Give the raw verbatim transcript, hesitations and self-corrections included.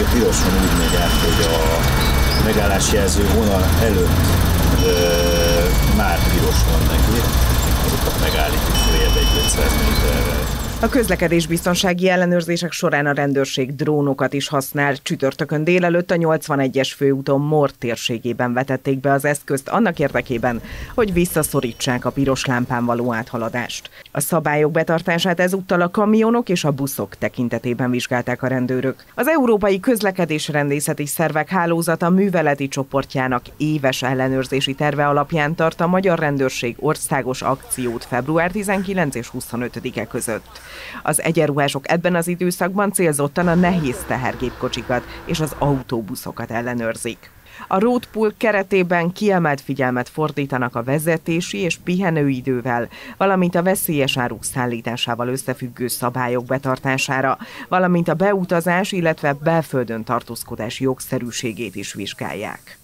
ugye piroson úgy megy át, hogy a megállásjelző vonal előtt ö, már piros van neki, azokat megállítjuk följebb egy ötszáz méterrel. A közlekedésbiztonsági ellenőrzések során a rendőrség drónokat is használ. Csütörtökön délelőtt a nyolcvanegyes főúton Mort térségében vetették be az eszközt annak érdekében, hogy visszaszorítsák a piros lámpán való áthaladást. A szabályok betartását ezúttal a kamionok és a buszok tekintetében vizsgálták a rendőrök. Az Európai Közlekedésrendészeti Szervek Hálózata műveleti csoportjának éves ellenőrzési terve alapján tart a magyar rendőrség országos akciót február tizenkilencedike és huszonötödike között. Az egyenruhások ebben az időszakban célzottan a nehéz tehergépkocsikat és az autóbuszokat ellenőrzik. A Roadpool keretében kiemelt figyelmet fordítanak a vezetési és pihenőidővel, valamint a veszélyes áruk szállításával összefüggő szabályok betartására, valamint a beutazás, illetve belföldön tartózkodás jogszerűségét is vizsgálják.